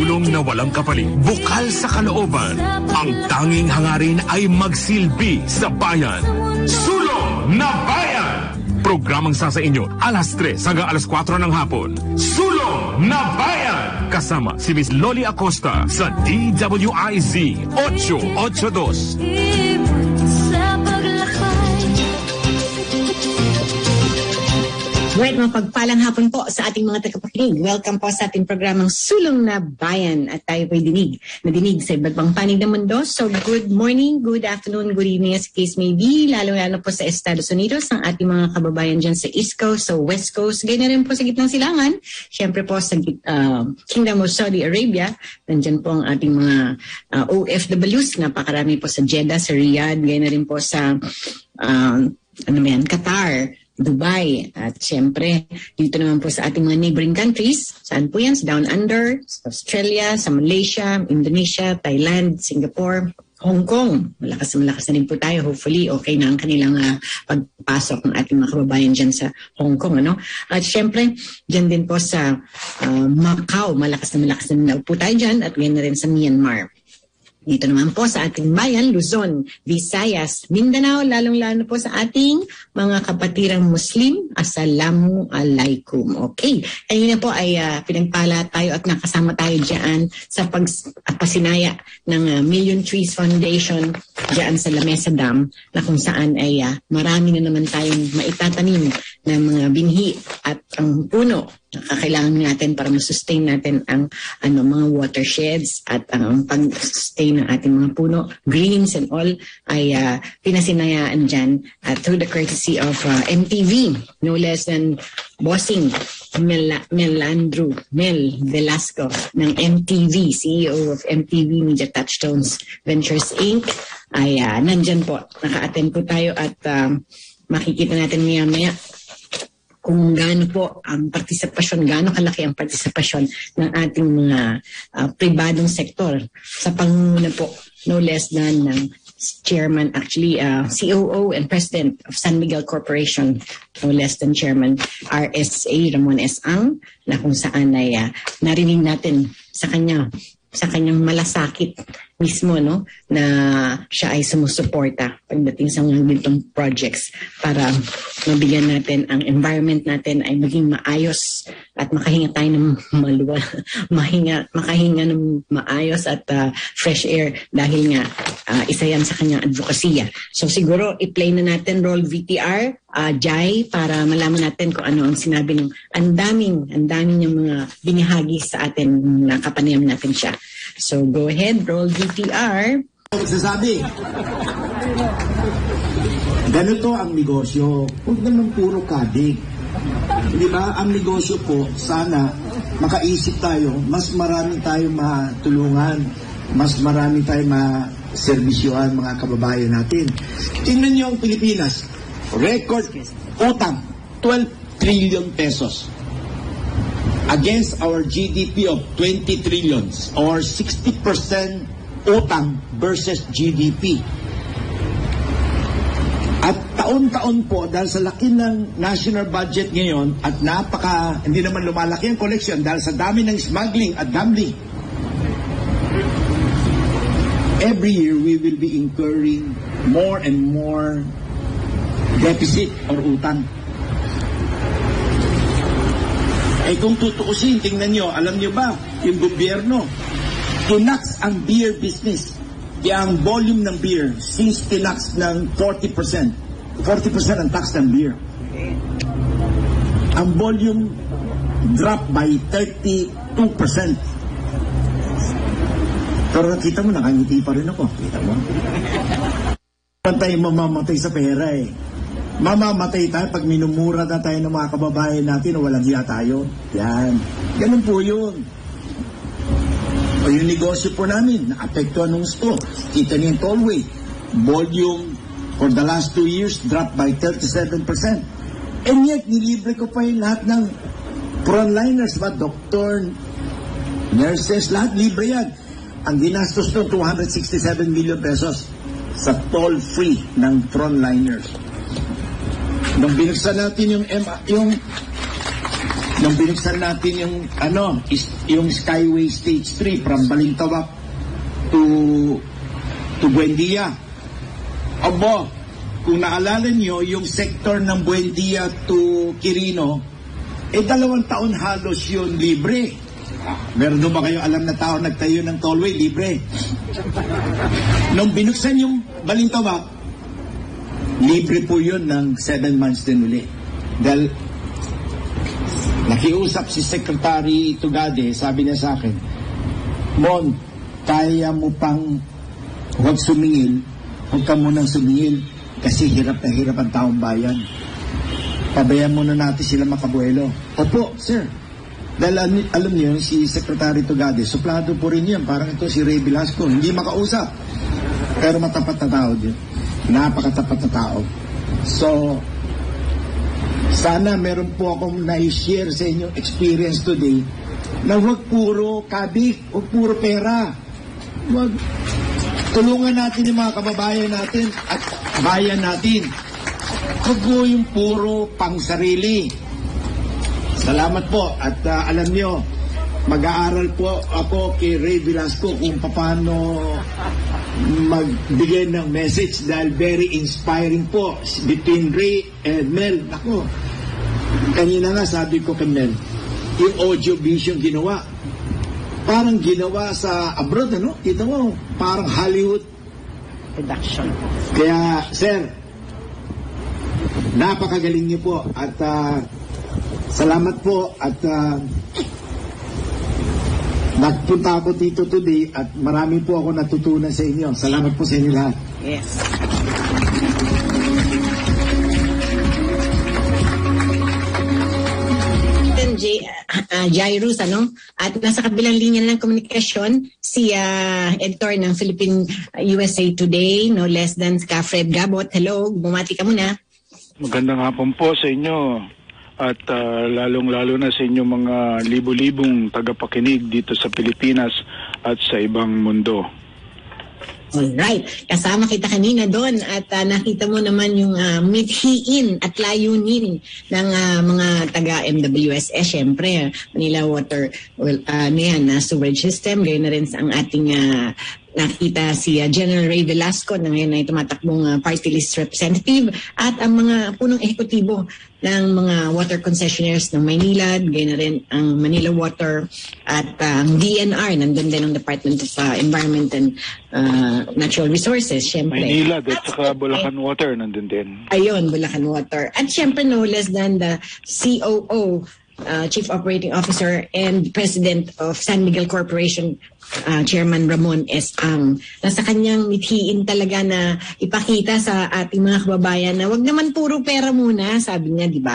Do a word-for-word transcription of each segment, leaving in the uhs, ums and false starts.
tulong na walang kapalit, bukal sa kalooban. Ang tanging hangarin ay magsilbi sa bayan. Sulong na Bayan! Programang sa sa inyo, alas tres hanggang alas kwatro ng hapon. Sulong na Bayan! Kasama si Miss Loli Acosta sa D W I Z eight eight two. Right, mapagpalang hapon po sa ating mga tagapakinig. Welcome po sa ating programang Sulong na Bayan at tayo po'y dinig na dinig sa iba't bang panig ng mundo. So good morning, good afternoon, good evening as the case may be, lalo-lalo po sa Estados Unidos, ang ating mga kababayan dyan sa East Coast, sa West Coast, ganyan rin po sa gitnang silangan. Siyempre po sa uh, Kingdom of Saudi Arabia, nandyan po ang ating mga uh, O F Ws, napakarami po sa Jeddah, sa Riyadh, ganyan rin po sa uh, ano yan, Qatar, Dubai, at siyempre dito naman po sa ating mga neighboring countries. Saan po yan? Sa Down Under, sa Australia, sa Malaysia, Indonesia, Thailand, Singapore, Hong Kong. Malakas na malakas na rin po tayo. Hopefully, okay na ang kanilang uh, pagpasok ng ating mga kababayan dyan sa Hong Kong. Ano? At siyempre, dyan din po sa uh, Macau. Malakas na malakas na rin po tayo dyan at ganyan na rin sa Myanmar. Dito naman po sa ating bayan, Luzon, Visayas, Mindanao, lalong-lalo po sa ating mga kapatirang Muslim. Assalamu alaikum. Okay. Kanina po ay uh, pinagpala tayo at nakasama tayo dyan sa pagpasinaya ng uh, Million Trees Foundation dyan sa Lamesa Dam, na kung saan ay uh, marami na naman tayong maitatanim ng mga binhi at ang puno na kakailangan natin para masustain natin ang ano mga watersheds at ang um, pag-sustain ng ating mga puno, greens and all, ay uh, pinasinayaan dyan uh, through the courtesy of uh, M T V, no less than bossing Mel Melandro Mel Velasco ng M T V, C E O of M T V Media Touchstones Ventures Incorporated, ay uh, nandyan po, naka-attend po tayo at uh, makikita natin maya-maya kung gaano po ang partisipasyon, gaano kalaki ang partisipasyon ng ating mga uh, pribadong sektor sa pangunguna po, no less than ng chairman, actually uh, C O O and president of San Miguel Corporation, no less than chairman R S A Ramon S. Ang, na kung saan ay uh, narinig natin sa kanya, sa kanyang malasakit mismo, no, na siya ay sumusuporta pagdating sa mga ganitong projects para mabigyan natin ang environment natin ay maging maayos at makahinga tayo ng maluwa, mahinga, makahinga ng maayos at uh, fresh air dahil nga uh, isa yan sa kanyang advokasya. So siguro i-play na natin roll V T R, uh, Jai, para malaman natin kung ano ang sinabi ng ang daming, ang daming yung mga binihagi sa atin na kapanayam natin siya. So go ahead, roll V T R. Sasabi, ganito ang negosyo. Huwag naman puro kadig. Di ba? Ang negosyo po, sana makaisip tayo, mas marami tayong matulungan, mas marami tayong maservisyoan mga kababayan natin. Tingnan niyo ang Pilipinas. Record utang, twelve trillion pesos. Against our G D P of twenty trillions or sixty percent utang versus G D P. At taon-taon po, dahil sa laki ng national budget ngayon at napaka, hindi naman lumalaki ang collection dahil sa dami ng smuggling at gambling, every year we will be incurring more and more deficit or utang. Eh kung tutuusin, tingnan nyo, alam nyo ba, yung gobyerno, tinax ang beer business. Kaya ang volume ng beer, since tinax ng forty percent, forty percent ang tax ng beer. Ang volume drop by thirty-two percent. Pero nakita mo, nakangiti pa rin ako. Kita mo? Tayo mamamatay sa pera eh. Mamamatay tayo pag minumura na tayo ng mga kababayan natin o walang hiya tayo. Yan. Ganun po yun. O yung negosyo po namin, naapektuhan ng gusto. Kita niyo yung tollway. Volume for the last two years dropped by thirty-seven percent. And yet, nilibre ko pa yung lahat ng frontliners, ba? Doktor, nurses, lahat libre yan. Ang ginastos nung two hundred sixty-seven million pesos sa toll-free ng frontliners. Nung binuksan natin yung, yung Nung binuksan natin yung, ano, is, yung Skyway Stage three from Balintawak to, to Buendia. Abo, kung naalala nyo, yung sector ng Buendia to Quirino, eh dalawang taon halos yun libre. Meron ba kayo alam na tao nagtayo ng tollway libre? Nung binuksan yung Balintawak, libre po yun ng seven months din uli. Dahil nakiusap si Secretary Tugade, sabi niya sa akin, Mon, kaya mo pang huwag sumingil, huwag ka munang sumingil kasi hirap na hirap ang taong bayan. Pabayaan muna natin sila makabuelo. Opo, sir. Dahil alam, alam niyo, si Secretary Tugade, suplado po rin yan. Parang ito si Ray Velasco, hindi makausap. Pero matapat na tao din. Napakatapat na tao. So, sana meron po akong na-share sa inyong experience today na huwag puro kabik, huwag puro pera. Huwag tulungan natin yung mga kababayan natin at bayan natin. Huwag po yung puro pang sarili. Salamat po at uh, alam nyo, mag-aaral po ako kay Ray Velasco kung paano magbigay ng message dahil very inspiring po between Ray and Mel. Ako, kanina nga sabi ko kay Mel, yung audio vision ginawa, parang ginawa sa abroad, ano? Kita mo, parang Hollywood production. Kaya, sir, napakagaling niyo po at uh, salamat po at uh, nagpunta ako dito today at marami po ako natutunan sa inyo. Salamat po sa inyo lahat. Yes. J, uh, Jairus, ano? At nasa kabilang linya ng komunikasyon, si uh, editor ng Philippine U S A Today, no less than ka Fred Gabot. Hello, bumati ka muna. Magandang hapon po sa inyo at uh, lalong-lalo na sa inyong mga libu-libong tagapakinig dito sa Pilipinas at sa ibang mundo. Alright, kasama kita kanina doon at uh, nakita mo naman yung uh, mithiin at layunin ng uh, mga taga-M W S S, syempre, Manila Water, well, uh, yan, uh, Sewerage System, gaya na rin sa ang ating uh, nakita si uh, General Ray Velasco na ngayon ay tumatakbong uh, party list representative at ang mga punong ehekutibo ng mga water concessionaires ng Maynila, gaya na rin ang Manila Water at uh, ang D N R, nandun din ang Department of uh, Environment and uh, Natural Resources, syempre. Maynila at saka Bulacan Water nandun din. Ayun, Bulacan Water. At syempre no less than the C O O, uh, Chief Operating Officer and President of San Miguel Corporation, Uh, Chairman Ramon S. Ang. Nasa kanyang mithiin talaga na ipakita sa ating mga kababayan na wag naman puro pera muna, sabi niya, di ba?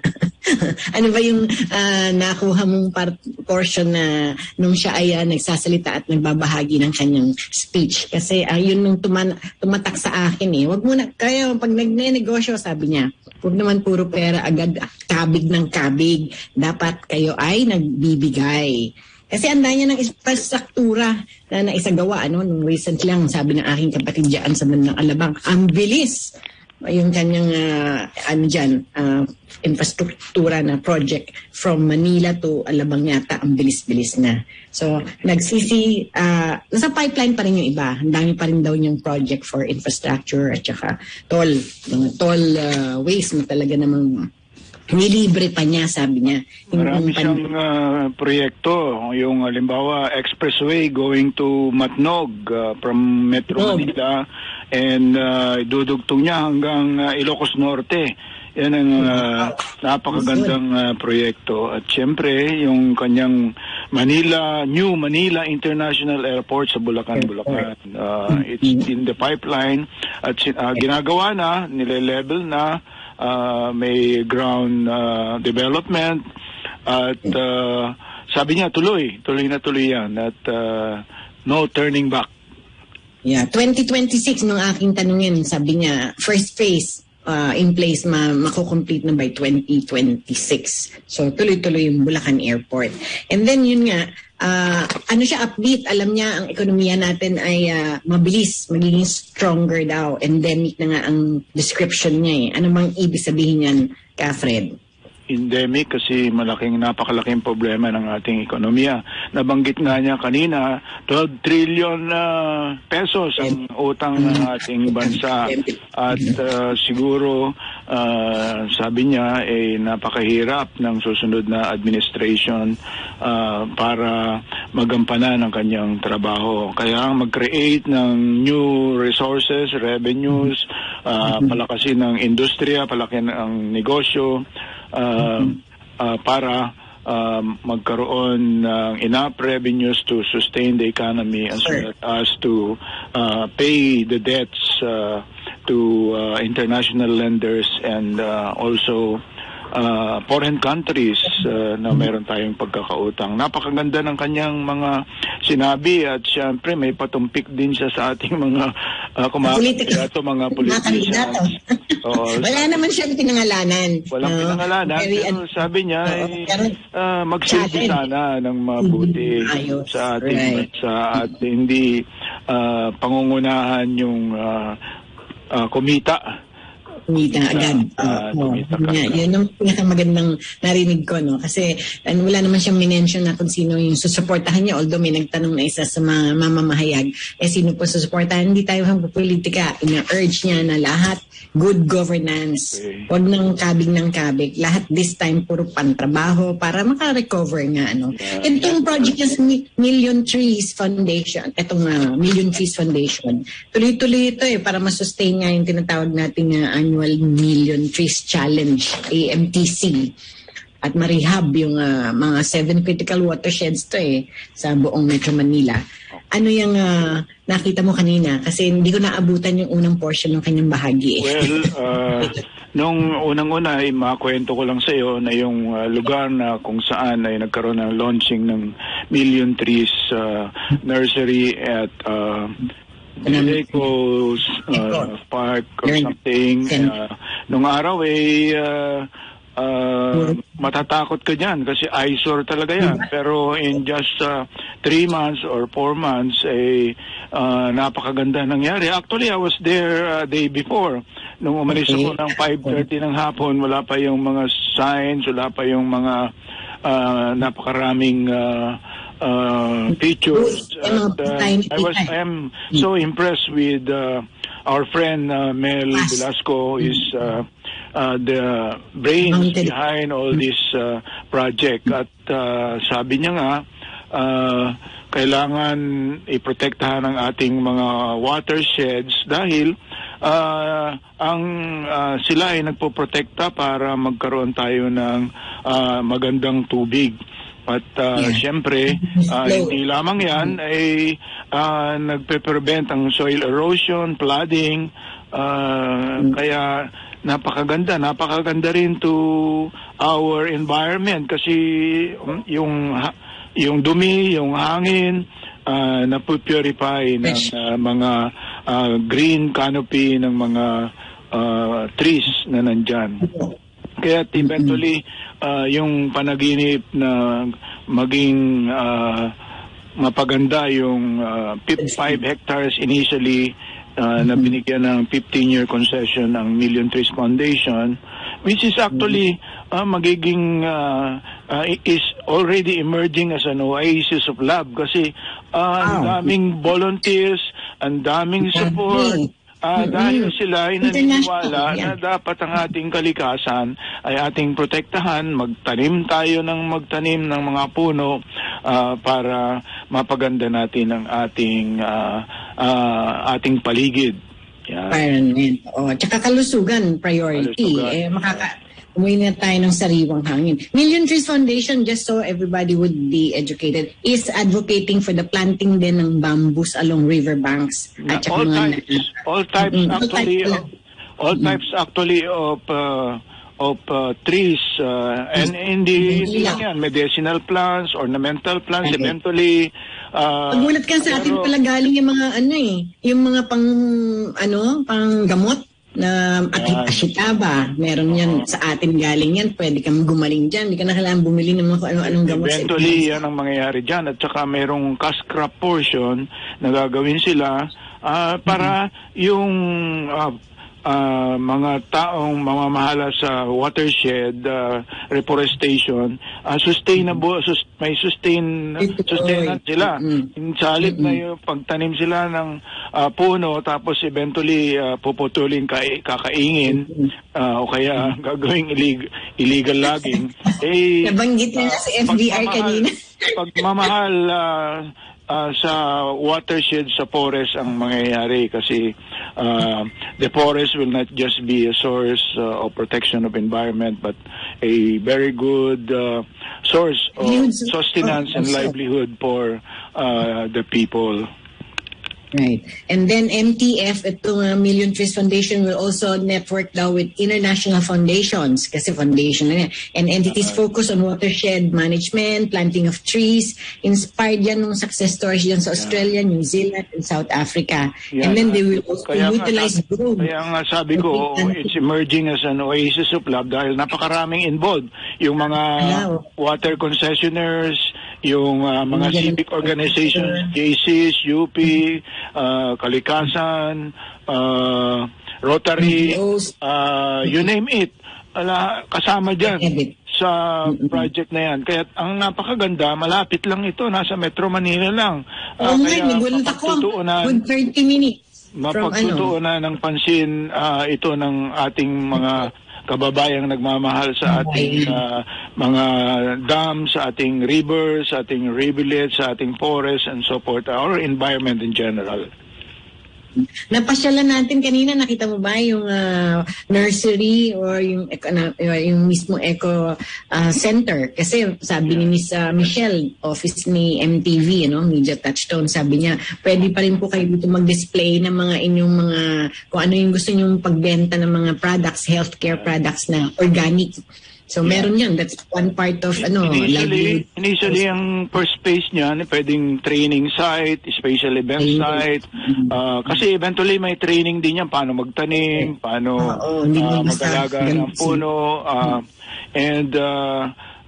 Ano ba yung uh, nakuha mong part, portion na nung siya ay uh, nagsasalita at nagbabahagi ng kanyang speech? Kasi uh, yun nung tuman, tumatak sa akin eh. Wag muna, kaya pag nagne-negosyo, sabi niya, wag naman puro pera agad, kabig ng kabig. Dapat kayo ay nagbibigay. Kasi ang danya ng infrastruktura na naisagawa, ano, nung recent lang, sabi ng aking kapatid dyan sa Bandang Alabang, ang bilis yung kanyang, uh, ano dyan, uh, infrastruktura na project from Manila to Alabang yata, ang bilis-bilis na. So, nagsisi, uh, nasa pipeline pa rin yung iba. Ang dami pa rin daw yung project for infrastructure at saka toll, mga toll uh, ways na talaga namang nilibre pa niya, sabi niya. Marami siyang uh, proyekto. Yung halimbawa, expressway going to Matnog uh, from Metro oh. Manila and uh, idudugtong niya hanggang uh, Ilocos Norte. Yan ang uh, napakagandang uh, proyekto. At siyempre, yung kanyang Manila, New Manila International Airport sa Bulacan, Bulacan. Uh, it's in the pipeline. At uh, ginagawa na, nile-level na, Uh, may ground uh, development at uh, sabi niya tuloy, tuloy na tuloy yan at uh, no turning back. Yeah, twenty twenty-six nung aking tanungin, sabi niya first phase uh, in place ma mako-complete na by twenty twenty-six. So tuloy-tuloy yung Bulacan Airport. And then yun nga, uh, ano siya upbeat, alam niya ang ekonomiya natin ay uh, mabilis, magiging stronger daw. Endemic na nga ang description niya eh. Ano bang ibig sabihin niyan, ka Fred? endemic kasi malaking napakalaking problema ng ating ekonomiya. Nabanggit nga niya kanina, twelve trillion uh, pesos ang utang ng ating bansa at uh, siguro uh, sabi niya ay eh, napakahirap ng susunod na administration uh, para magampanan ang kanyang trabaho. Kaya mag-create ng new resources, revenues, uh, palakasin ng industriya, palakin ang negosyo, Uh, uh, para uh, magkaroon ng enough revenues to sustain the economy as well as to uh, pay the debts uh, to uh, international lenders and uh, also uh, foreign countries uh, na meron tayong pagkakautang. Napakaganda ng kanyang mga sinabi at siyempre may patumpik din siya sa ating mga uh, kumakandidato, mga politicians. Oo, wala naman siyang pinangalanan. Walang no? pinangalanan, Very, pero sabi niya, uh, ay, uh, magsilbi sana ng mabuti Ayos. sa ating Right. bansa at hindi uh, pangungunahan yung uh, uh, kumita. Kumita agad. Uh, uh, kumita oh, yeah, yun ang pinakamagandang narinig ko, no? Kasi ano, wala naman siyang minention na kung sino yung susuportahan niya. Although may nagtanong na isa sa mga mamamahayag, eh sino po susuportahan? Hindi tayo hang politika. Ina-urge niya na lahat good governance. Okay. Huwag ng kabig ng kabig. Lahat this time puro pantrabaho para maka-recover nga. Ano? Yeah. Itong project niya sa Million Trees Foundation, itong uh, Million Trees Foundation, tuloy-tuloy ito eh para masustain nga yung tinatawag nating uh, annual Million Trees Challenge, A M T C. At marehab yung uh, mga seven critical watersheds to eh sa buong Metro Manila. Ano yung uh, nakita mo kanina? Kasi hindi ko naabutan yung unang portion ng kanyang bahagi. Eh. Well, uh, nung unang-una ay makwento ko lang sa iyo na yung uh, lugar na kung saan ay nagkaroon ng launching ng Million Trees uh, Nursery at uh, Dileco's uh, Park or something. Uh, nung araw ay uh, uh, matatakot ka dyan kasi eyesore talaga yan. Pero in just uh, three months or four months ay uh, napakaganda nangyari. Actually, I was there uh, day before. Nung umalis ako ng five thirty ng hapon, wala pa yung mga signs, wala pa yung mga uh, napakaraming uh, Uh, pictures. At, uh, I was I am so impressed with uh, our friend uh, Mel Velasco is uh, uh, the brains behind all this uh, project at uh, sabi niya nga uh, kailangan iprotektahan ang ating mga watersheds dahil uh, ang uh, sila ay nagpoprotekta para magkaroon tayo ng uh, magandang tubig. At uh, yeah. Siyempre, uh, hindi lamang yan, ay uh, nagpe-prevent ang soil erosion, flooding, uh, mm. kaya napakaganda. Napakaganda rin to our environment kasi yung, yung dumi, yung hangin, uh, napupurify ng uh, mga uh, green canopy ng mga uh, trees na nandyan. Kaya eventually, uh, yung panaginip na maging uh, mapaganda yung uh, five hectares initially uh, na binigyan ng fifteen-year concession ng Million Trees Foundation, which is actually uh, magiging uh, uh, is already emerging as an oasis of love kasi uh, ang daming volunteers, ang daming support. Uh, dahil sila ay naniniwala na dapat ang ating kalikasan ay ating protektahan, magtanim tayo ng magtanim ng mga puno uh, para mapaganda natin ang ating uh, uh, ating paligid. Yeah. Environment. Oh, tsaka kalusugan, priority. Kalusugan. Eh, makaka umuwi na tayo ng sariwang hangin. Million Trees Foundation, just so everybody would be educated, is advocating for the planting din ng bamboos along riverbanks. At all, mga, types, all types, mm-hmm. actually, all types, uh, all types actually of uh, of uh, trees uh, and hindi lang yan, medicinal plants, ornamental plants, okay. Eventually. Uh, Pagulat ka sa atin pala galing yung mga ano eh, yung mga pang ano, pang gamot. Na at asitaba, meron yan uh, sa atin galing yan, pwede kang gumaling dyan, hindi ka na kailangan bumili ng mga ano-anong gamot. Eventually, yan ang mangyayari dyan at saka merong cash crop portion na gagawin sila uh, para mm-hmm. yung uh, uh, mga taong mamamahala sa watershed, uh, reforestation, uh, sustainable, sus, may sustain, sustainant sila. Mm-hmm. Sa halip na yung pagtanim sila ng uh, puno, tapos eventually uh, puputulin, ka, kakaingin, uh, o kaya gagawing illeg- illegal logging. Eh, nabanggit nyo na sa F B R kanina. Pagmamahal uh, uh, sa watershed, sa forest ang mangyayari kasi uh, the forest will not just be a source uh, of protection of environment but a very good uh, source of sustenance and livelihood for uh, the people. Right. And then M T F, itong uh, Million Trees Foundation will also network daw with international foundations kasi foundation na yan. And entities uh, focus on watershed management, planting of trees. Inspired yan ng success stories dyan sa Australia, yeah. New Zealand, and South Africa. Yeah. And then they will also kaya utilize nga, drones. Kaya nga sabi ko, it's emerging as an oasis of love dahil napakaraming involved. Yung mga yeah. water concessionaires, yung uh, mga yeah. civic organizations, J C S, U P, Uh, Kalikasan, uh, Rotary, uh, you name it. Ala, kasama dyan sa project na yan. Kaya ang napakaganda, malapit lang ito, nasa Metro Manila lang. Uh, Oo nga, nagulat ako. Good thirty minutes. Mapagtutuunan ng pansin uh, ito ng ating mga kababayang nagmamahal sa ating uh, mga dams, sa ating rivers, sa ating rivulets, sa ating forests and so forth, our environment in general. Napasyalan natin kanina, nakita mo ba yung uh, nursery or yung uh, yung mismo eco uh, center? Kasi sabi ni Miss uh, Michelle, office ni M T V, ano, Media Touchstone, sabi niya, pwede pa rin po kayo dito mag-display ng mga inyong mga, kung ano yung gusto nyong pagbenta ng mga products, healthcare products na organic. So meron yan. That's one part of ano. Initially, initially ang first phase niyan, pwedeng training site, special event training site. Uh, kasi eventually may training din yan, paano magtanim, paano uh, uh, mag-alaga ng puno. Uh, and uh,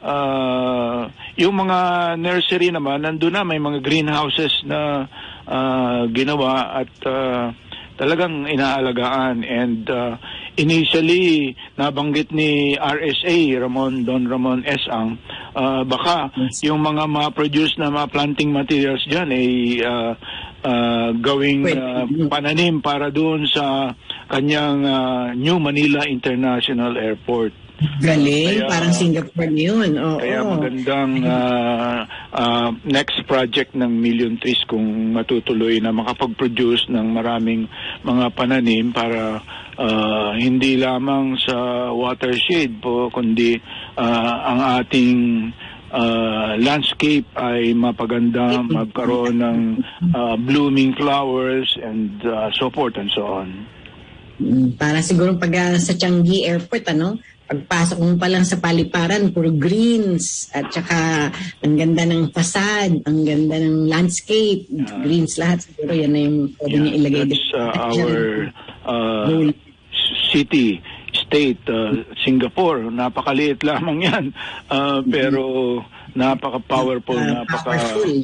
uh, yung mga nursery naman, nandun na may mga greenhouses na uh, ginawa at uh, talagang inaalagaan. And uh, initially, nabanggit ni R S A, Ramon, Don Ramon S. Ang, uh, baka yes. yung mga ma-produce na mga planting materials dyan ay uh, uh, gawing uh, pananim para doon sa kanyang uh, New Manila International Airport. Galing, kaya, parang Singapore yun. Oo. Kaya magandang uh, uh, next project ng Million Trees kung matutuloy na makapag-produce ng maraming mga pananim para uh, hindi lamang sa watershed po, kundi uh, ang ating uh, landscape ay mapaganda, magkaroon ng uh, blooming flowers and uh, so forth and so on. Para siguro pag uh, sa Changi Airport, ano? Pagpasok mo pa lang sa paliparan, puro greens, at saka ang ganda ng fasad, ang ganda ng landscape, uh, greens lahat. Siguro yan na yung pwede yeah, niya ilagay. That's uh, our uh, city, state, uh, Singapore. Napakaliit lamang yan. Uh, pero napaka-powerful, uh, napaka...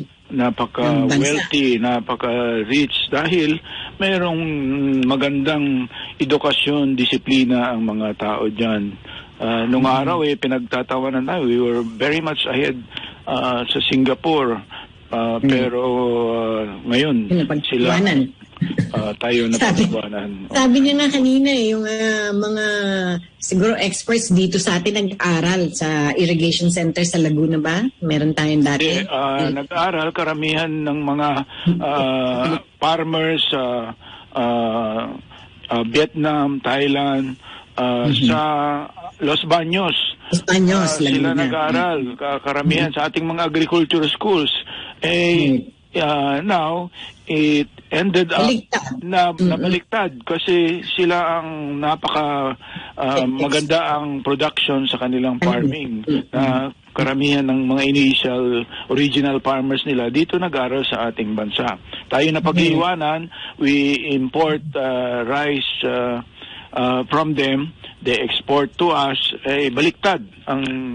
napaka-wealthy, napaka-rich dahil mayroong magandang edukasyon, disiplina ang mga tao dyan. Uh, nung mm-hmm. araw eh, pinagtatawanan tayo. We were very much ahead uh, sa Singapore. Uh, mm-hmm. Pero uh, ngayon, sila... Uh, tayo na pagkuhanan. Sabi niya nga kanina eh, yung uh, mga siguro experts dito sa atin nag-aral sa irrigation center sa Laguna ba? Meron tayong dati? Eh, uh, nag-aral karamihan ng mga uh, farmers sa uh, uh, uh, Vietnam, Thailand, uh, mm-hmm. sa Los Baños. Los Baños, uh, sila nag-aral karamihan mm-hmm. sa ating mga agriculture schools. Eh, mm-hmm. uh, now, it ended up na nabaliktad kasi sila ang napaka uh, maganda ang production sa kanilang farming na uh, karamihan ng mga initial original farmers nila dito nag-aral sa ating bansa. Tayo na pag-iwanan, we import uh, rice uh, uh, from them, they export to us, eh, baliktad ang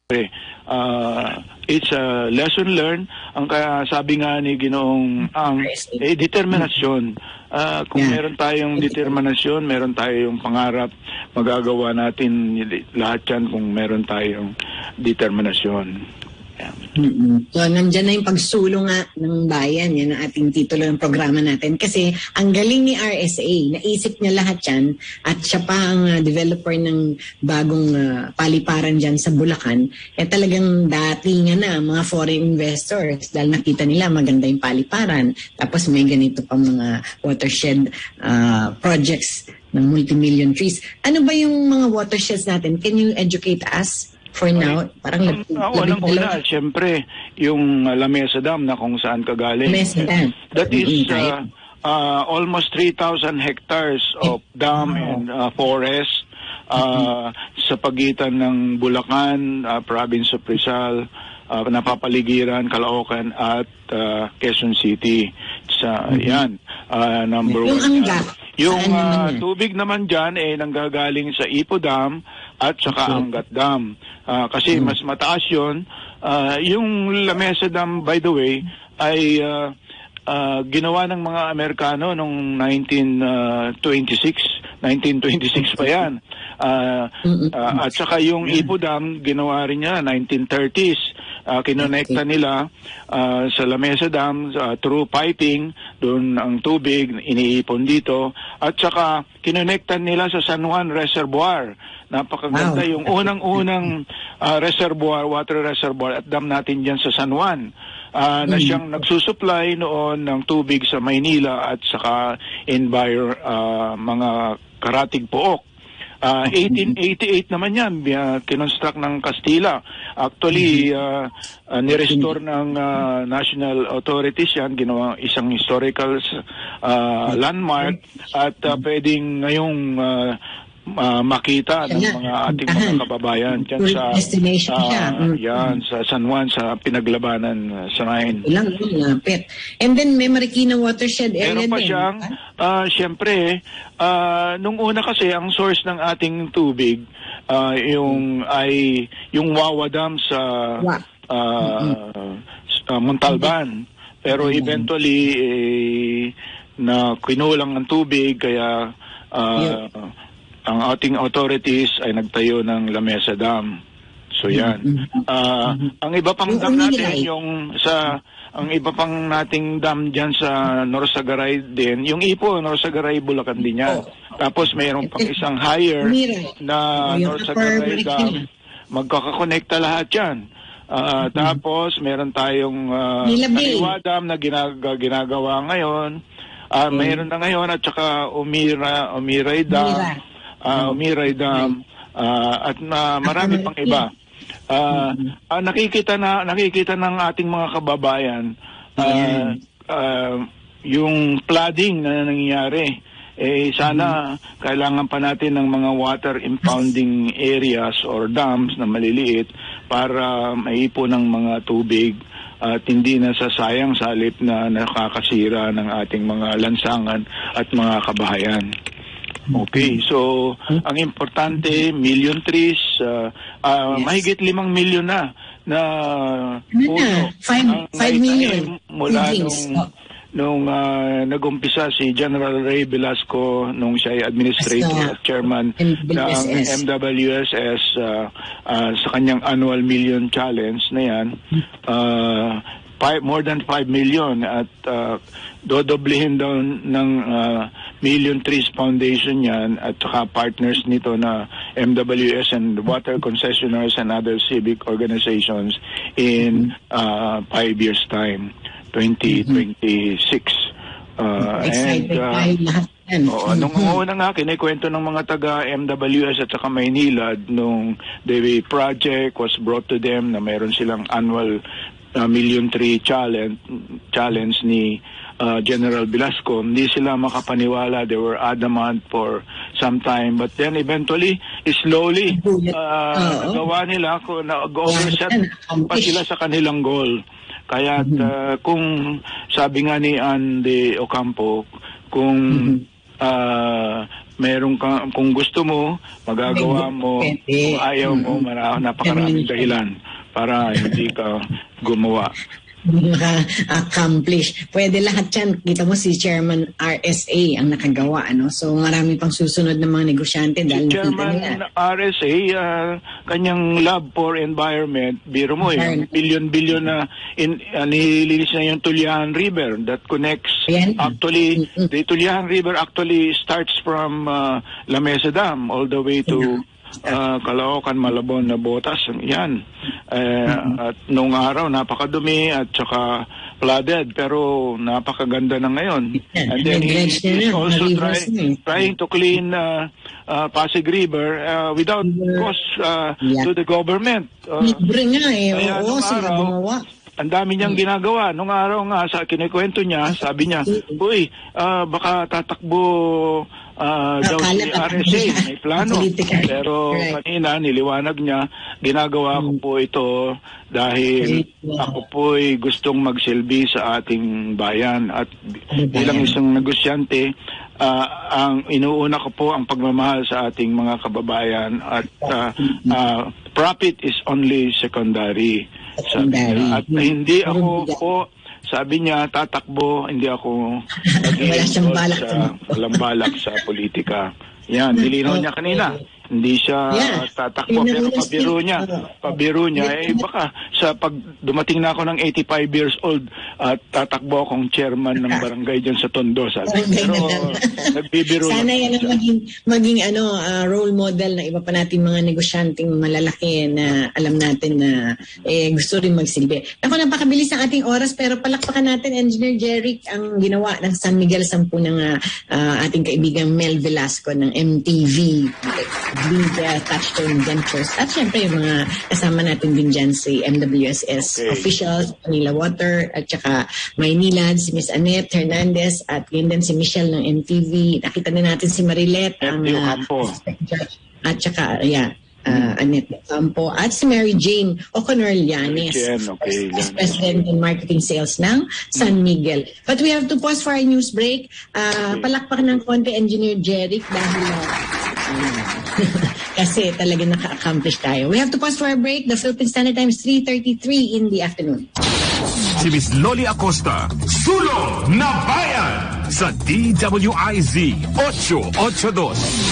uh, it's a lesson learned. Ang kaya sabi nga ni Ginoong ang eh, determinasyon. Uh, kung yeah. meron tayong determinasyon, meron tayong pangarap, magagawa natin lahat yan kung meron tayong determinasyon. Yeah. Mm-hmm. So, nandyan na yung pagsulong nga ng bayan. Yan ang ating titulo ng programa natin. Kasi ang galing ni R S A, naisip niya lahat yan at siya pa ang uh, developer ng bagong uh, paliparan dyan sa Bulacan. Eh talagang dati nga na mga foreign investors dahil nakita nila maganda yung paliparan. Tapos may ganito pang mga watershed uh, projects ng multi-million trees. Ano ba yung mga watersheds natin? Can you educate us? For now, parang uh, unang-una, siyempre, yung uh, Lamesa Dam na kung saan kagaling. Lamesa Dam. That is uh, uh, almost three thousand hectares of dam and uh, forest uh, mm-hmm. sa pagitan ng Bulacan, uh, province of Rizal, uh, napapaligiran, Caloocan at uh, Quezon City. Sa, mm-hmm. Yan, uh, number yung one. Angga. Yung uh, tubig naman dyan ay eh, nanggagaling sa Ipo Dam at saka okay. Angat Dam. Uh, kasi mm. mas mataas yun. Uh, yung Lamesa Dam, by the way, ay uh, uh, ginawa ng mga Amerikano noong nineteen twenty-six. nineteen twenty-six pa yan. Uh, uh, at saka yung Ipo Dam, ginawa rin niya nineteen thirties. Uh, kinonekta nila uh, sa Lamesa Dam uh, through piping, doon ang tubig iniipon dito, at saka kinonekta nila sa San Juan Reservoir. Napakaganda wow. Yung unang-unang uh, reservoir, water reservoir at dam natin dyan sa San Juan uh, mm. na siyang nagsusupply noon ng tubig sa Maynila at saka envir uh, mga Karatig Pook. Uh, eighteen eighty-eight naman yan, uh, kinonstruct ng Castilla. Actually, uh, uh, nirestore ng uh, national authorities yan, ginawa isang historical uh, landmark at uh, pwedeng ngayong uh, uh, makita ng mga ating mga kababayan dyan sa uh, yan, sa San Juan, sa pinaglabanan uh, sa Main. Ilang lapit. And then may Marikina watershed area din. Meron pa siyang, uh, siyempre, Uh, nung una kasi ang source ng ating tubig uh, yung ay yung Wawa Dam sa uh, mm-hmm. uh, Montalban, pero mm-hmm. eventually eh, na kinulang ang tubig kaya uh, yeah. ang ating authorities ay nagtayo ng Lamesa Dam. So yan. Mm-hmm. Uh, mm-hmm. Ang iba pang dam natin yung sa ang iba pang nating dam dyan sa Norsagaray din, yung Ipo, Norsagaray, Bulacan din yan. Oh. Tapos mayroon pang isang higher na Norsagaray Dam. Magkakakonekta lahat yan. Uh, mm-hmm. Tapos mayroon tayong uh, Kaliwa Dam na ginag ginagawa ngayon. Uh, mm-hmm. Mayroon na ngayon at saka Umira, Umiray Dam. Uh, Umiray Dam. Uh, at uh, marami pang iba. Uh, uh, nakikita na nakikita ng ating mga kababayan uh, uh, yung flooding na nangyayari. Eh sana kailangan pa natin ng mga water impounding areas or dams na maliliit para maipon ng mga tubig at hindi na sasayang sa halip na nakakasira ng ating mga lansangan at mga kabahayan. Okay, so ang importante, million trees, uh, uh, yes. mahigit limang milyon na na puno. Five, five million. Mula nung, nung uh, nag-umpisa si General Ray Velasco nung siya ay administrator at chairman ng M W S S uh, uh, sa kanyang annual million challenge na yan. Uh, Five, more than five million at uh, dodoblehin daw ng uh, Million Trees Foundation yan at saka partners nito na M W S and water concessionaires and other civic organizations in uh, five years time, twenty twenty-six. Uh, and uh, oh, nung una nga kinikwento ng mga taga M W S at saka Maynila nung the project was brought to them na meron silang annual Uh, million tree challenge challenge ni uh, General Velasco. Hindi sila makapaniwala. They were adamant for some time, but then eventually slowly uh, nagawa nila kung nag-overshot pa sila sa kanilang goal. Kaya uh, kung sabi nga ni Andy Ocampo, kung uh, meron ka, kung gusto mo, magagawa mo. Kung ayaw mo, mara, napakaraming dahilan para hindi ka gumawa. Naka-accomplish. Pwede lahat yan. Kita mo si Chairman R S A ang nakagawa. Ano? So marami pang susunod ng mga negosyante dahil si Chairman R S A, uh, kanyang love for environment, biro mo eh, billion-billion na in, uh, nililis na yung Tulyahan River that connects yan. Actually, mm-hmm. the Tulyahan River actually starts from uh, La Mesa Dam all the way to Uh, Caloocan, Malabon, Nabotas, yan. Uh, mm-hmm. At nung araw, napakadumi at saka flooded, pero napakaganda na ngayon. And then he is also try, trying to clean uh, uh, Pasig River uh, without cost uh, yeah. to the government. Uh, Libre nga eh. Oo, sila araw, gumawa. Ang dami niyang ginagawa. Nung araw nga, sa kinikwento niya, sabi niya, uy, uh, baka tatakbo Uh, daw si R S A, may plano. Pero kanina, niliwanag niya, ginagawa ko po ito dahil ako po'y gustong magsilbi sa ating bayan. At bilang isang negosyante, uh, ang inuuna ko po ang pagmamahal sa ating mga kababayan. At uh, uh, profit is only secondary. Secondary. At hindi ako po, sabi niya, tatakbo, hindi ako nag-iinvolve sa walang balak sa politika. Yan, nilinaw niya kanina. Hindi siya yeah. tatakbo, pero pabiro niya. Pabiro niya, eh baka sa pag dumating na ako ng eighty-five years old at uh, tatakbo akong chairman ng barangay dyan sa Tondo. Sabi. Pero nagbibiro sana yan ang maging, maging ano, uh, role model ng iba pa natin mga negosyanteng malalaki na alam natin na eh, gusto rin magsilbi. Ako, napakabilis ang ating oras, pero palakpakan natin, Engineer Jeric, ang ginawa ng San Miguel Sampu ng uh, uh, ating kaibigang Mel Velasco ng M T V. Media Touchstone Ventures at syempre yung mga kasama natin din dyan si M W S S okay. officials, Manila Water at saka Maynilad, si Miss Annette Hernandez at yun din si Michelle ng M T V. Nakita na natin si Marilet ang uh, at saka yeah, uh, Annette Campo at si Mary Jane O'Connor Llanes, okay, President and Marketing Sales ng San Miguel. But we have to pause for our news break. Uh, okay. Palakpak ng konti, Engineer Jeric, dahil uh, kasi talaga naka-accomplish tayo. We have to pause for a break. The Philippine Standard Time is three thirty-three in the afternoon. Si Miss Loli Acosta, Sulong na Bayan sa D W I Z eight eighty-two.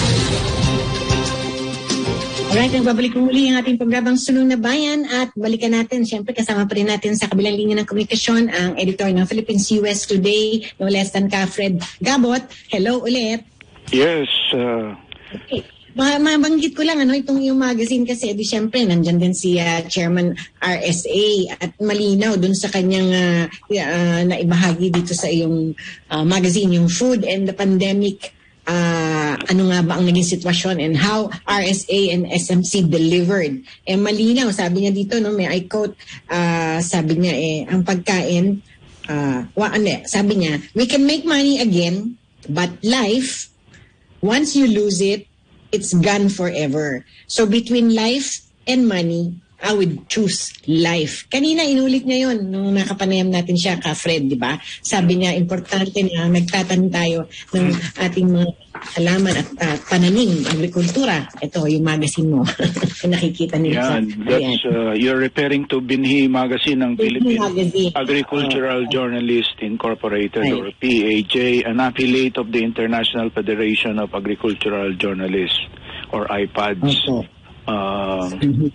Alright, nagbabalik muli ang ating programang Sulong na Bayan at balikan natin, siyempre kasama pa rin natin sa kabilang linya ng komunikasyon ang editor ng Philippines U S Today, no less than ka, Fred Gabot. Hello ulit. Yes, uh... Okay. Mabanggit ko lang ano itong yung magazine kasi di syempre nandyan din si uh, Chairman R S A at malinaw dun sa kanyang uh, uh, naibahagi dito sa iyong uh, magazine yung food and the pandemic, uh, ano nga ba ang naging sitwasyon and how R S A and S M C delivered. Eh malinaw, sabi niya dito, no, may I quote, uh, sabi niya eh ang pagkain, uh, wa, ano, sabi niya, we can make money again but life, once you lose it, it's gone forever. So between life and money, I would choose life. Kanina inulit niya yon nung nakapanayam natin siya ka Fred, di ba? Sabi niya, importante na nagtatanim tayo ng ating mga halaman at uh, pananim, agrikultura. Ito, yung magazine mo. Nakikita niyo. Yeah, that's, uh, you're referring to Binhi Magazine ng Philippine Magazine. Agricultural uh, Journalist Incorporated, right, or P A J, an affiliate of the International Federation of Agricultural Journalists, or I P A D S. Okay. Uh, mm-hmm.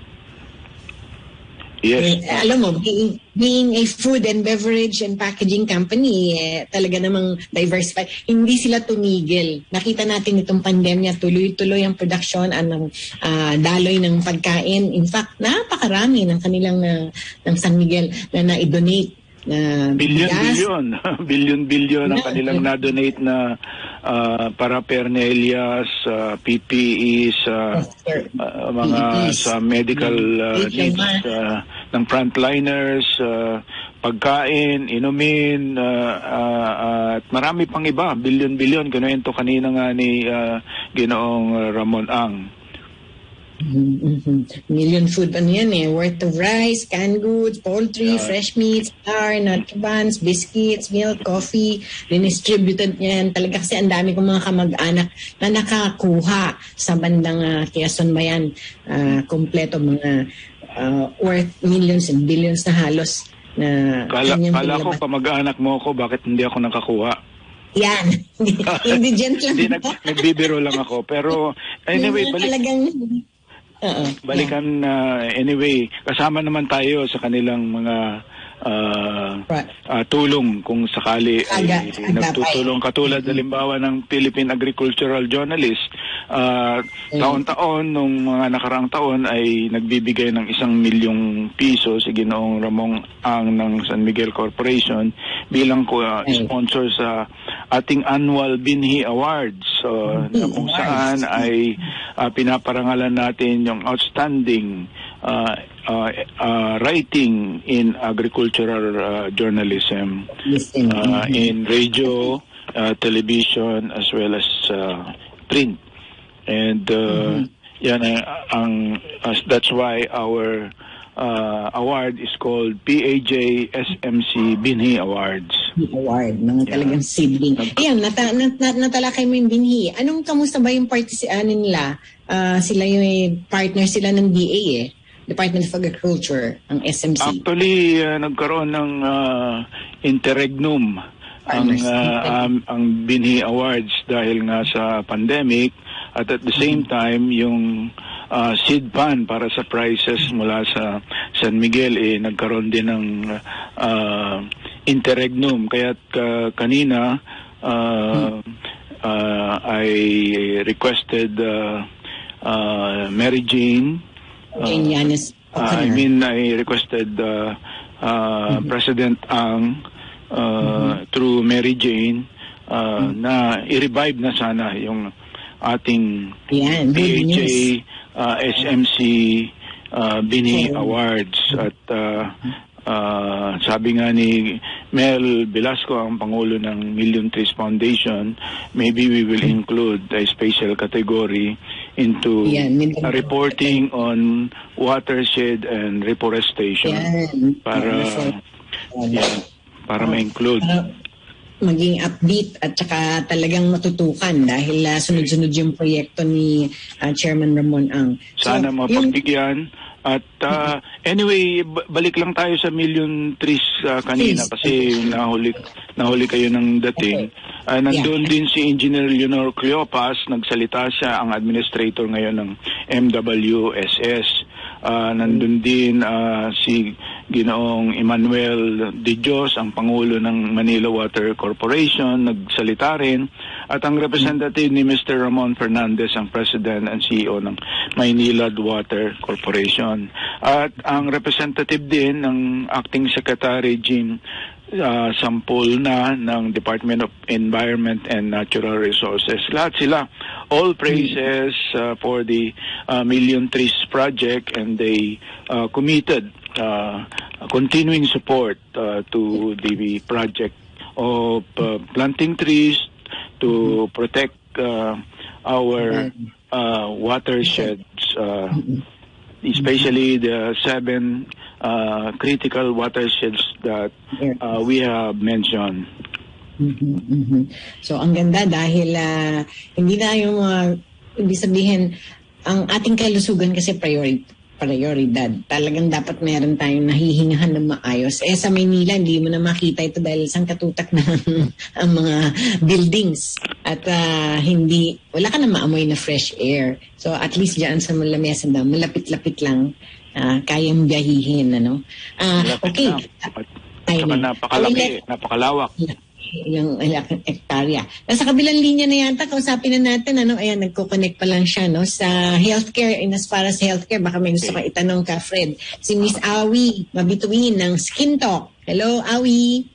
Yes. Eh, alam mo, being, being a food and beverage and packaging company, eh, talaga namang diversified. Hindi sila tumigil. Nakita natin itong pandemya, tuloy-tuloy ang production ng uh, daloy ng pagkain. In fact, napakarami ng kanilang uh, ng San Miguel na na-donate. Uh, billion-billion. Billion-billion ang kanilang na-donate na uh, paraphernalias, uh, P P Es, uh, uh, mga P P Es, sa medical uh, needs uh, ng frontliners, uh, pagkain, inumin, uh, uh, uh, at marami pang iba, billion-billion. Kinuwento kanina nga ni uh, Ginoong Ramon Ang. Mm-hmm. Million food, ano yan eh, worth of rice, canned goods, poultry, Yeah. fresh meats, flour, nut buns, biscuits, milk, coffee, dinistributed yan. Talaga kasi ang dami kong mga kamag-anak na nakakuha sa bandang uh, Quezon Bayan. Uh, kompleto mga uh, worth millions and billions na halos. Na Kala, kanyang kala ko pinalabas. kamag-anak mo ako, bakit hindi ako nakakuha? Yan. Indigent lang. Hindi, nag, nagbibiro lang ako. Pero anyway, Yung mga balik, talagang... Oo. balikan uh, anyway, kasama naman tayo sa kanilang mga uh, Right. uh, tulong kung sakali ay Aga- agapay. nagtutulong katulad halimbawa ng Philippine Agricultural Journalist. Uh, taon-taon nung mga nakaraang taon ay nagbibigay ng isang milyong piso si Ginoong Ramon Ang ng San Miguel Corporation bilang uh, sponsor sa ating annual Binhi Awards, so, na kung saan ay uh, pinaparangalan natin yung outstanding uh, uh, uh, writing in agricultural uh, journalism, uh, in radio, uh, television, as well as uh, print. And uh, mm-hmm. yan ay ang uh, that's why our uh, award is called P A J S M C Binhi Awards. Award, mga talagang yeah. sibling. Ayan, nata, nat, nat, natalakay mo yung Binhi. Anong kamusta ba yung party ano nila? Uh, sila yung partner sila ng D A eh. Department of Agriculture, ang S M C. Actually, uh, nagkaroon ng uh, interregnum ang uh, um, ang Binhi Awards dahil nga sa pandemic, at at the same time yung uh, seed pan para sa prizes mula sa San Miguel eh nagkaroon din ng uh, interregnum, kaya uh, kanina uh, uh, I requested uh, uh, Mary Jane uh, Jane Yanis uh, I mean I requested uh, uh, mm-hmm. President Ang uh, mm-hmm. through Mary Jane uh, mm-hmm. na i-revive na sana yung ating Yan, P A J uh, S M C uh, Binhi okay. Awards, at uh, uh, sabi nga ni Mel Velasco, ang Pangulo ng Million Trees Foundation, maybe we will include a special category into yan, uh, reporting on watershed and reforestation yan. para yan. Yan, para ma-include maging upbeat at saka talagang matutukan dahil uh, sunod-sunod yung proyekto ni uh, Chairman Ramon Ang. So, sana mapagbigyan. Yung... At uh, anyway, b- balik lang tayo sa Million Trees uh, kanina Please. Kasi nahuli, nahuli kayo ng dating. Okay. Uh, nandun yeah. din si Engineer Leonor Cleopas, nagsalita siya, ang administrator ngayon ng M W S S. Uh, nandun din uh, si Ginoong Emmanuel De Dios, ang Pangulo ng Manila Water Corporation, nagsalita rin. At ang representative ni Mister Ramon Fernandez, ang President and C E O ng Maynilad Water Corporation. At ang representative din ng Acting Secretary Jim uh, Sampol na ng Department of Environment and Natural Resources. Lahat sila, all praises uh, for the uh, Million Trees Project, and they uh, committed uh, continuing support uh, to the project of uh, planting trees to protect uh, our uh, watersheds, uh, especially the seven uh, critical watersheds that uh, we have mentioned. Mm-hmm, mm-hmm. So ang ganda dahil uh, hindi na yung uh, ibig sabihin ang ating kalusugan kasi priority prioridad. Talagang dapat meron tayong nahihingahan ng maayos. Eh sa Maynila, hindi mo na makita ito dahil isang katutak na ang mga buildings. At uh, hindi, wala ka na maamoy na fresh air. So at least dyan sa Lamesa na, malapit-lapit lang, uh, kayang biyahihin. Ano? Uh, okay. At saka napakalaki, napakalawak. Yung laking ektarya. Nasa kabilang linya na yata, kausapin na natin, ano, ayan, nagko-connect pa lang siya, no, sa healthcare, and as far as healthcare, baka may gusto kang itanong ka, Fred. Si Miss Awi Mabituin ng Skin Talk. Hello, Awi.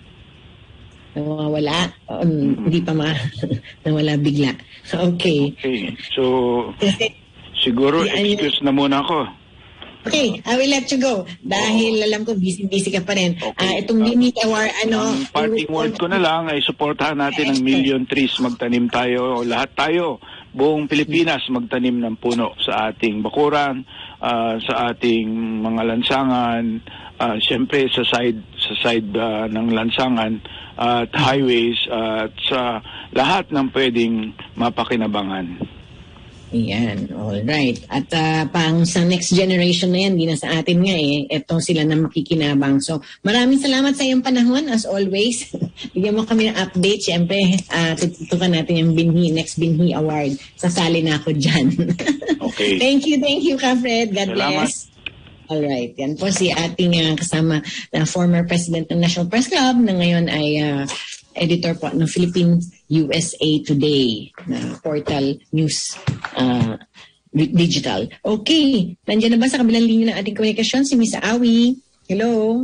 Nawawala. Um, hindi pa ma nawala bigla. Okay. Okay. So, siguro excuse na muna ako. Okay, I will let you go. Dahil alam ko, busy-busy ka pa rin. Okay. Uh, itong Binhi Award, ano... Ang parting word ko na lang ay supportahan natin ang Million Trees. Magtanim tayo, lahat tayo. buong Pilipinas magtanim ng puno sa ating bakuran, uh, sa ating mga lansangan, uh, siyempre sa side sa side uh, ng lansangan at uh, highways at uh, sa lahat ng pwedeng mapakinabangan. Ayan, all right. At uh, pang sa next generation na yan, di na sa atin nga eh, eto sila na makikinabang. So, maraming salamat sa iyong panahon, as always. Bigyan mo kami ng update. Siyempre, uh, tututukan natin yung Binhi, next Binhi Award. Sasali na ako dyan. Okay. Thank you, thank you, Ka-Fred. God salamat. bless. All right. Yan po si ating uh, kasama na former president ng National Press Club na ngayon ay uh, editor po ng Philippine U S A Today na portal news uh, digital. Okay. Nandiyan na ba sa kabilang linya ng ating komunikasyon si Miss Awi? Hello?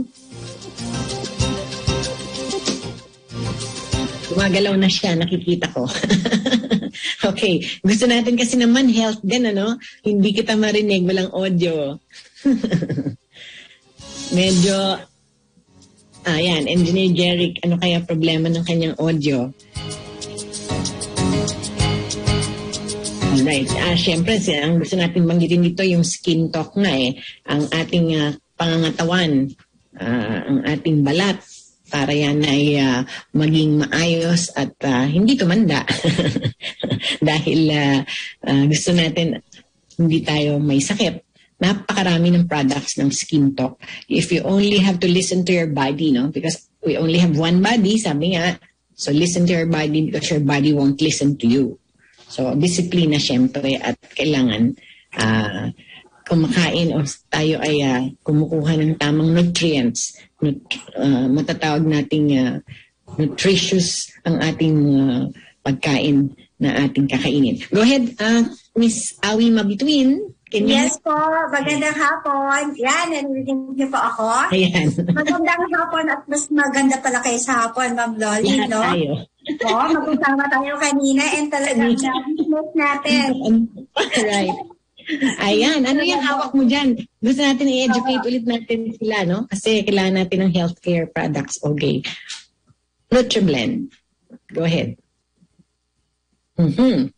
Gumagalaw na siya, nakikita ko. Okay. Gusto natin kasi naman health din, ano? Hindi kita marinig, walang audio. Medyo, ah, yan, Engineer Jeric, ano kaya problema ng kanyang audio? Alright. Ah, syempre, ang gusto natin banggitin dito yung skin talk nga eh. Ang ating uh, pangangatawan, uh, ang ating balat, para yan ay uh, maging maayos at uh, hindi tumanda. Dahil uh, uh, gusto natin hindi tayo may sakit. Napakarami ng products ng Skin Talk. If you only have to listen to your body, no? Because we only have one body, sabi nga. So listen to your body because your body won't listen to you. So disiplina syempre at kailangan uh, kumakain o tayo ay uh, kumukuha ng tamang nutrients. Nut uh, matatawag nating uh, nutritious ang ating uh, pagkain na ating kakainin. Go ahead, uh, Miss Awi Mabituin. Can you... Yes po, magandang hapon. Yan, narinig niyo po ako. Ayan. Magandang hapon at mas maganda pala kayo sa hapon, Ma'am Loli, Lahat no? tayo. Oo, mag-usama tayo kanina and talagang na-business natin. Right. Ayan, ano yung hawak mo dyan? Gusto natin i-educate ulit natin sila, no? Kasi kailangan natin ng healthcare products. Okay. NutriBlend. Go ahead. Mm-hmm.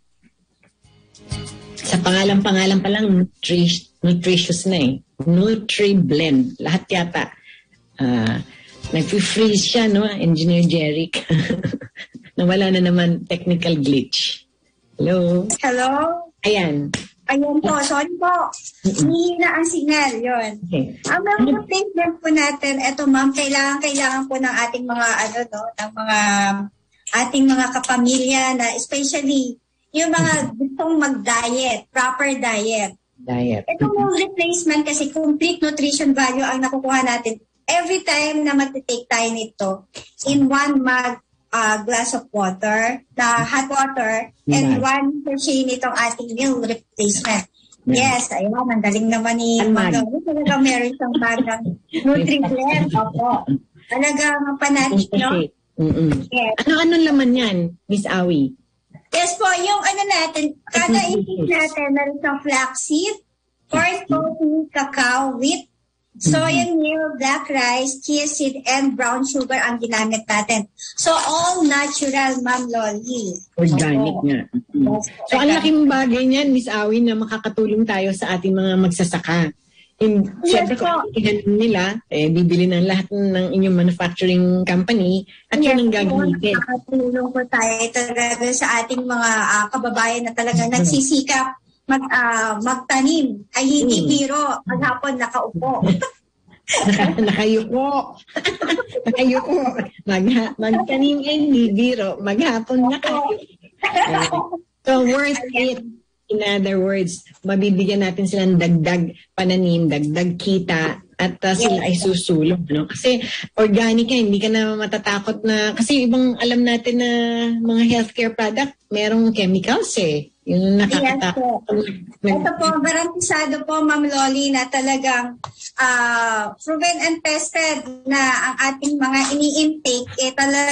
Sa pangalan-pangalan pa lang, nutri- nutritious na eh. NutriBlend. Lahat yata. Uh, Nag-freeze siya, no? Engineer Jeric. Nawala na naman technical glitch. Hello? Hello? Ayan. Ayan po, sorry po. Hihina ang signal, yun. Okay. Ang mga replacement po natin, eto ma'am, kailangan, kailangan po ng ating mga, ano, no, ng mga, ating mga kapamilya na especially yung mga gustong mag-diet, proper diet. Diet. Itong mm-hmm. replacement kasi complete nutrition value ang nakukuha natin every time na mag-take tayo nito in one mug uh, glass of water, na hot water, mm-hmm. and one sachet nitong ating meal replacement. Mm-hmm. Yes, ayun, ang galing naman ni Magawa. Talaga meron siyang bag ng NutriBlend. Opo. Talagang panatik, no? Mm-hmm. Yes. Ano-ano laman yan, Miss Awi? Yes po, yung ano natin, kada intake natin, meron siyang flaxseed, coarse coffee, cacao, wheat, soya meal, black rice, chia seed, and brown sugar ang ginamit natin. So, all natural, Ma'am Loli. Organic so, nga. Mm-hmm. So, ang laking bagay niyan, Miss Awi, na makakatulong tayo sa ating mga magsasaka. In, yes, Siyempre, kung ilan nila, eh, bibili ng lahat ng inyong manufacturing company at yes, yun ang gagamitin. Nakatulong po tayo talaga sa ating mga uh, kababayan na talaga nagsisikap mag, uh, magtanim. Ay hindi mm. biro, maghapon nakaupo. Nakayuko. Nakayuko. Mag, magtanim ay hindi biro, maghapon nakayuko. So, worth it. In other words, mabibigyan natin sila ng dagdag pananim, dagdag kita, at uh, sila ay susulong. No? Kasi organic yan, hindi ka na matatakot na, kasi ibang alam natin na mga healthcare product, merong chemicals eh. Yung nakakatakot. Yes, ito po, garantisado po, Ma'am Loli, na talagang uh, proven and tested na ang ating mga ini-intake, eh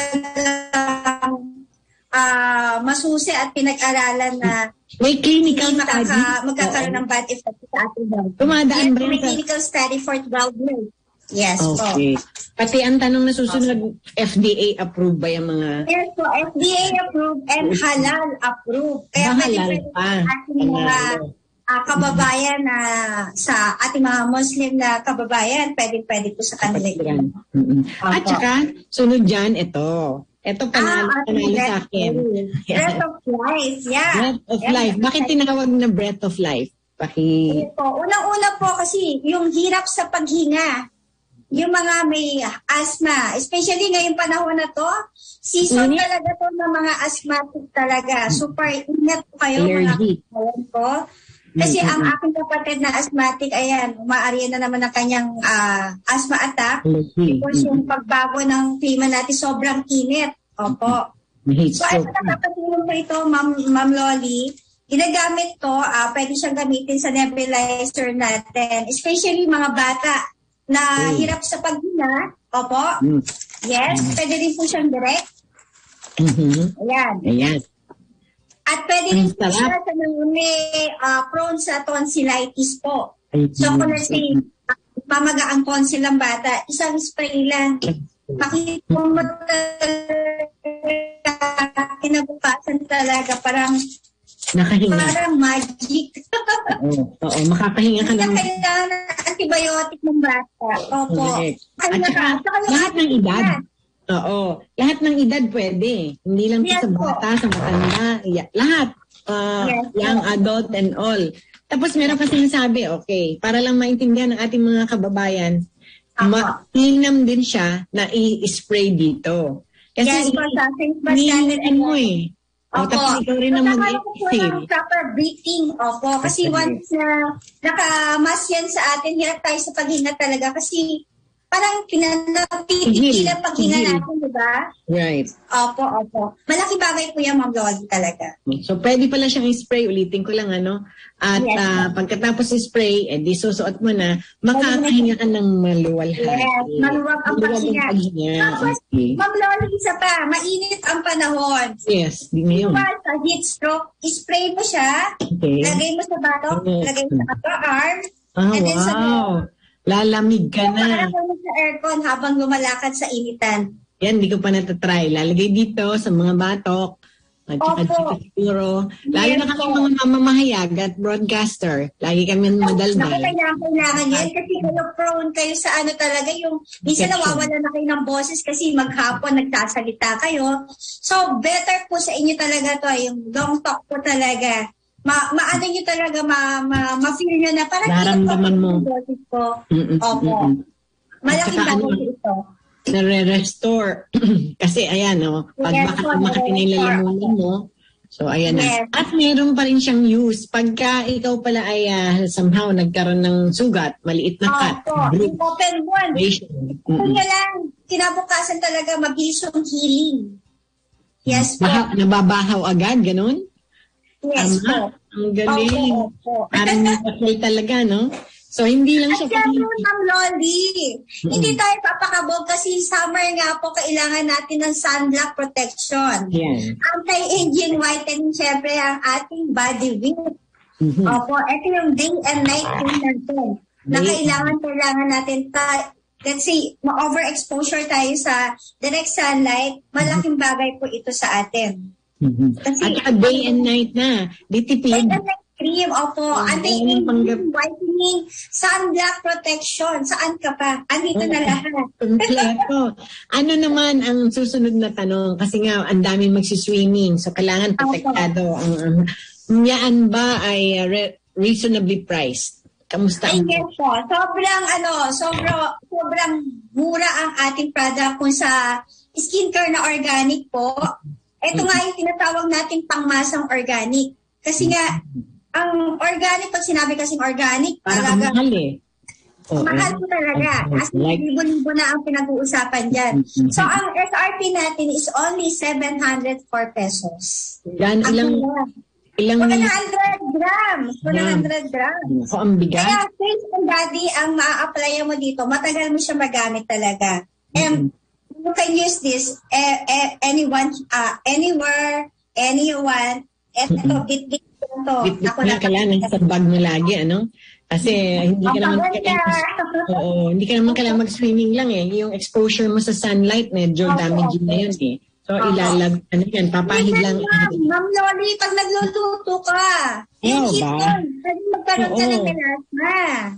talagang uh, masusi at pinag-aralan na may clinical study. Magkaka, magkakaroon ng bad effect sa ating body. Tumadaan ba May clinical study for twelve years. Yes okay. po. Pati ang tanong na susunod, F D A approved ba yung mga... Yes po, F D A approved and halal approved. Kaya Ba, pwede halal pwede pa. ating mga uh, kababayan na sa ating mga Muslim na kababayan, pwede pwede po sa kanila. Yan. Mm-hmm. At saka, sunod dyan, ito. Ito panalo, Ah, panalo sa akin. Breath of life, yeah. Breath of Yeah. life. Bakit tinawag na breath of life? Paki... Ito po. Unang-una po kasi yung hirap sa paghinga. Yung mga may asthma, especially ngayong panahon na to, season Init. talaga to ng mga asthmatic talaga. Super ingat po kayo Allergic. mga kawan ko. Kasi Mm-hmm. ang aking kapatid na asthmatic, ayan, umaari na naman ang kanyang ah, asthma attack. Allergy. Because yung pagbago ng klima natin, sobrang init. Opo. Heat So, ay stroke. nakakatulong po ito, Ma'am, Ma'am Loli. Ginagamit to, ah pwede siyang gamitin sa nebulizer natin. Especially mga bata na Mm. hirap sa paghinga. Opo. Mm. Yes, pwede rin po siyang direct. Mhm. Ayan. Ayan. At pwede Ang rin po sarap. siya sa mga may ah, prone sa tonsillitis po. Ay, So, kung let's say, ah, pamaga ang tonsil ng bata, isang spray lang. Makikita mo talaga, kinabukasan talaga, parang Nakahinga. parang magic. Oo, oo, makakahinga ka Hindi ng... na kailangan ng antibiotic ng bata. Opo. Correct. Kaya At saka, saka yung lahat ng edad. Oo. Lahat ng edad pwede. Hindi lang Yes sa po. bata, sa matanda. Ya- lahat. Uh, Yes po. young adult and all. Tapos meron pa sinasabi, okay, para lang maintindihan ng ating mga kababayan, Ako. mainam din siya na i-spray dito. Kasi Yes po, sa face mask natin. nilihan mo eh. O, Opo. tapos ikaw rin ang So, nakaroon po mag-exhale. ng proper breathing. Opo. Kasi Okay. once na nakamas yan sa atin, hirap tayo sa paghinga talaga. Kasi parang pinanapipigilan paghinga Sigil. natin, di ba? Right. Opo, opo. Malaki bagay po yan, Ma'am Loli, talaga. So, pwede pala siyang i-spray. Ulitin ko lang, ano. At Yes. ah, pagkatapos i-spray, eh, di susuot mo na, makakahinga ka ng maluwalhati. Yes, maluwag ang Maluwag paghinga. paghinga. Tapos, Okay. Ma'am Loli, isa pa, mainit ang panahon. Yes, di ngayon. Diba, sa heat stroke, spray mo siya, Okay. lagay mo sa batok, Yes. lagay mo sa upper arm, Ah, and then sa wow. Lalamig ka na. Pakalakay mo sa aircon habang lumalakad sa initan. Yan, di ko pa natatry. Lalagay dito sa mga batok. At saka Opo. dito siguro. Lalo Yes na kami po. mga mamamahayag at broadcaster. Lagi kami Naku, madaldal. kailangan, kailangan yan kasi kayo prone kayo sa ano talaga yung minsan Infection. nawawala na kayo ng boses kasi maghapon nagsasalita kayo. So, better po sa inyo talaga to yung long talk po talaga. Ma maano nyo talaga, ma ma ma-feel nyo na parang Nararamdaman mo. yung boses ko. Mm-mm, Opo. mm-mm. Malaking At saka bagay ano, ito. nare-restore. Kasi ayan, oh, pag Yes, baka po, makati na yung nare-restore. lalamunan mo, so ayan Yes. na. At meron pa rin siyang use. Pagka ikaw pala ay ah, somehow nagkaroon ng sugat, maliit na cut, Opo. bruise, Open one. abrasion. Kung Mm-mm. lang, kinabukasan talaga mabilis yung healing. Yes po. Baha, nababahaw agad, ganun? Yes Tama. po. Ang galing. Opo, opo. Parang nakakal talaga, no? So, hindi lang At siya syempre, pag- Ma'am Loli, hindi tayo papakabog kasi summer nga po kailangan natin ng sunblock protection. Yan. Anti-aging whitening, syempre, ang ating body weight. Mhm. Opo, ito yung day and night cream natin. Na Day- kailangan, kailangan natin ta- let's say, ma-overexposure tayo sa direct sunlight, malaking bagay po ito sa atin. Mhm. Kasi- At saka day and night na. Di Day tipid. and night cream, opo, Oh, anti-aging, panggap- whitening, sunblock protection, saan ka pa? Andito na lahat. Kompleto. Ano naman ang susunod na tanong? Kasi nga, ang daming magsiswimming. So, kailangan protektado. Ang, ang, yan ba ay uh, re- reasonably priced? Kamusta Ay, ang... yes po. Sobrang, ano, sobrang, sobrang mura ang ating product kung sa skincare na organic po. Ito nga yung tinatawag nating pangmasang organic. Kasi nga, ang organic, pag sinabi kasing organic, Parang talaga, mahal eh. Oo. mahal po talaga. Oo. As in, Like- libo-libo na ang pinag-uusapan dyan. Mhm. So, ang S R P natin is only seven hundred four pesos. Yan, Ang ilang... mura. Ilang... one hundred grams. one hundred grams. So, ang bigat. Kaya face and body ang ma-apply mo dito, matagal mo siya magamit talaga. And you can use this eh, eh, anyone, uh, anywhere, anyone. Ito, bit-bit ko to. Bit-bit Ako na kailangan sa bag mo lagi, ano? Kasi hindi ka naman kailangan, oo, hindi ka naman kailangan mag-swimming lang eh. Yung exposure mo sa sunlight, medyo damaging na yun eh. So, ilalag, ano yan, papahid lang. Ma'am Loli, pag nagluluto ka, yung heat doon, pwede magkaroon ka ng melasma.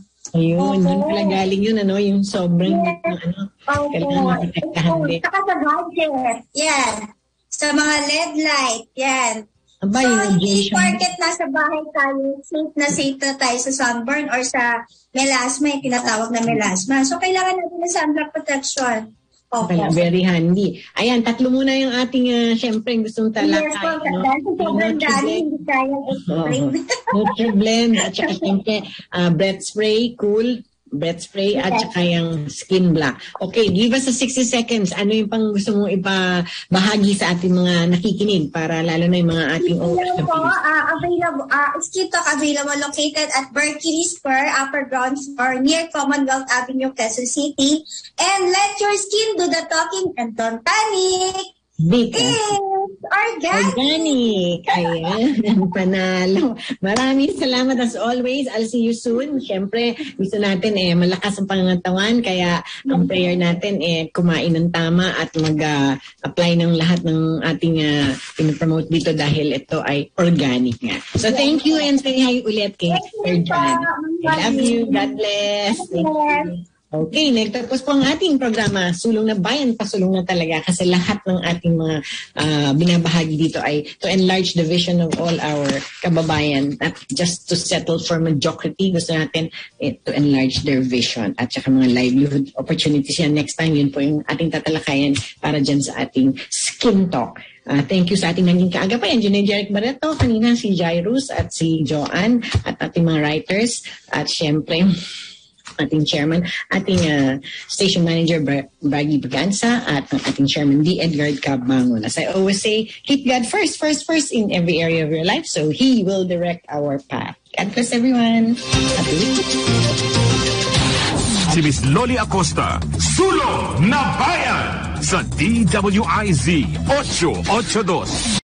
Ayun, yun pala galing yun, ano, yung sobrang, ano, kailangan makitektahan din. Saka sa gadget, yan. Sa mga L E D light, yan. Aba, so, yung hindi radiation. porket nasa bahay tayo, safe na safe na tayo sa sunburn or sa melasma, yung tinatawag na melasma. So, kailangan natin ng sunblock protection. Okay. Kaya very handy. Ayan, tatlo muna yung ating, uh, syempre, gustong talakay. Yes po, no? dahil sobrang dami, hindi kayang explain. Nutriblend, at saka syempre, uh, breath spray, cool, breath spray, at saka yung skin block. Okay, give us a sixty seconds. Ano yung pang gusto mong ipabahagi sa ating mga nakikinig para lalo na yung mga ating O F W? Po, uh, available, uh, Skin Talk available located at Berkeley Square, Upper Ground Floor, near Commonwealth Avenue, Quezon City. And let your skin do the talking and don't panic. Because it's organic. Organic. Ayan, panalo. Maraming salamat as always. I'll see you soon. Siyempre, gusto natin eh, malakas ang pangangatawan. Kaya ang prayer natin eh, kumain ng tama at mag-apply uh, ng lahat ng ating uh, pinapromote dito dahil ito ay organic nga. So thank you and say hi ulit kay Sir John. I love you. God bless. Thank you. Okay, nagtapos po ang ating programa, Sulong na Bayan, pasulong na talaga kasi lahat ng ating mga uh, binabahagi dito ay to enlarge the vision of all our kababayan, not just to settle for mediocrity. Gusto natin eh, to enlarge their vision at saka mga livelihood opportunities yan. Next time, yun po yung ating tatalakayan para dyan sa ating Skin Talk. Uh, thank you sa ating naging kaagapay. Andiyan ni Jeric Barreto, kanina si Jairus at si Joanne at ating mga writers at syempre ating chairman, ating uh, station manager Bra- Bragi Braganza at ang ating chairman D. Edgar Cabangon. As I always say, keep God first, first, first in every area of your life so He will direct our path. God bless everyone. Happy week. Si Miss Loli Acosta, Sulong na Bayan sa D W I Z eight eight two.